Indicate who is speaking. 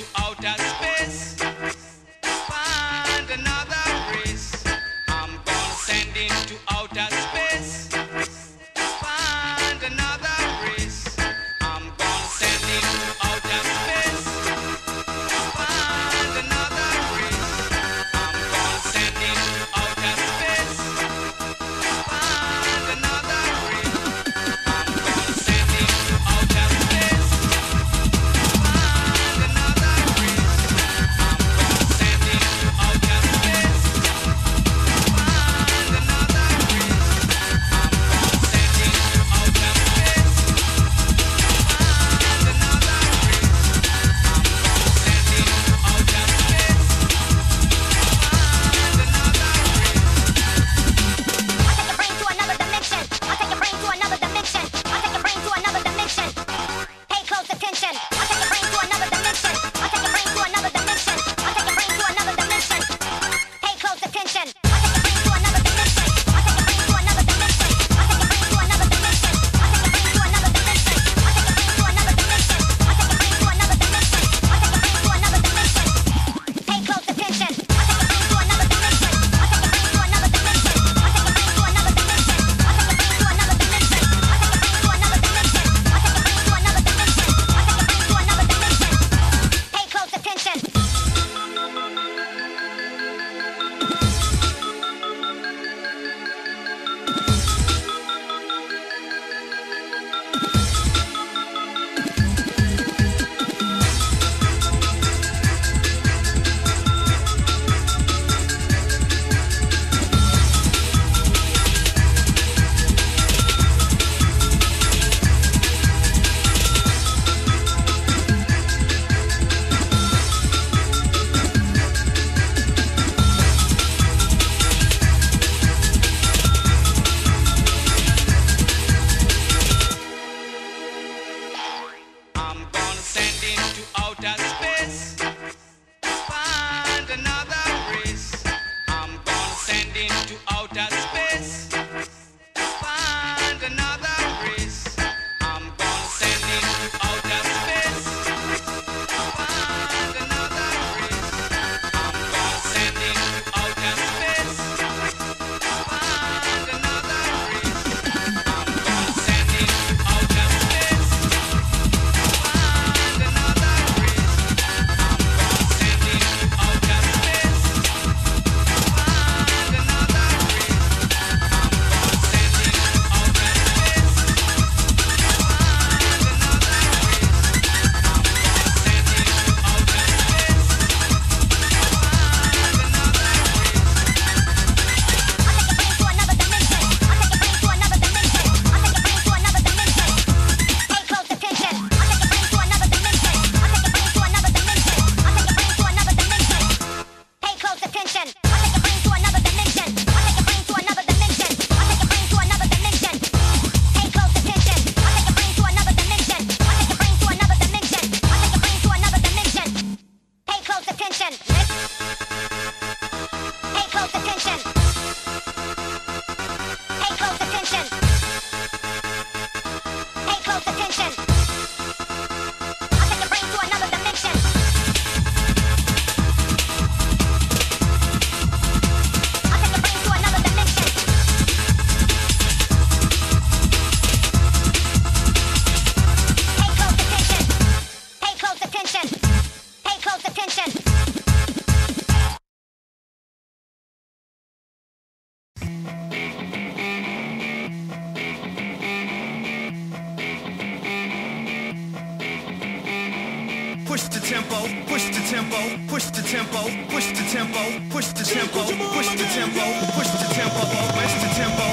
Speaker 1: outer space. Find another race. I'm gonna send into outer space. Find another race. I'm gonna send into outer space. Find another race. I'm gonna send into outer space. Find another race. I'm gonna send into outer space. Find another race. I'm gonna send into outer space. Find another race. I'm gonna send into outer space. Find another race. I'm gonna send into outer space. Find another race.
Speaker 2: I'll take your brain to another dimension. I'll take your brain to another dimension. Pay close attention. I'll take your brain to another dimension. I'll take your brain to another dimension. I'll take your brain to another dimension. Pay close attention. I'll take your brain to another dimension. I'll take your brain to another dimension. I'll take your brain to another dimension. I'll take your brain to another dimension. I'll take your brain to another dimension. I'll take your brain to another dimension. I'll take your brain to another dimension. Pay close attention. I'll take your brain to another dimension. I'll take your brain to another dimension. I'll take your brain to another dimension. I'll take your brain to another dimension. I'll take your brain to another dimension. I'll take your brain to another dimension. I'll take your brain to another dimension. Pay close attention.
Speaker 1: I'm gonna send into outer space. Find another race. I'm gonna send into outer space. Find another race. I'm gonna send into outer space. Find another race. I'm gonna send into outer space. Find another race. I'm gonna send into outer space. Find another race. I'm gonna send into outer space. Find another race. I'm gonna send into outer space. Find another race. I'm gonna send into outer space. Find another race.
Speaker 2: I'll take your brain to another dimension. I'll take your brain to another dimension. I'll take your brain to another dimension. Pay close attention. I'll take your brain to another dimension. I'll take your brain to another dimension. I'll take your brain to another dimension. Pay close attention. I'll take your brain to another dimension. I'll take your brain to another dimension. I'll take your brain to another dimension. Pay close attention. I'll take your brain to another dimension. I'll take your brain to another dimension. I'll take your brain to another dimension. Pay close attention. Pay close attention. Pay close attention. Pay close attention. I'll take your brain to another dimension. I'll take your brain to another dimension. Pay close attention. Pay close attention. Pay close attention.
Speaker 3: Push the tempo, push the tempo, push the tempo, push the tempo, push the tempo, push the tempo, push the tempo, push the tempo.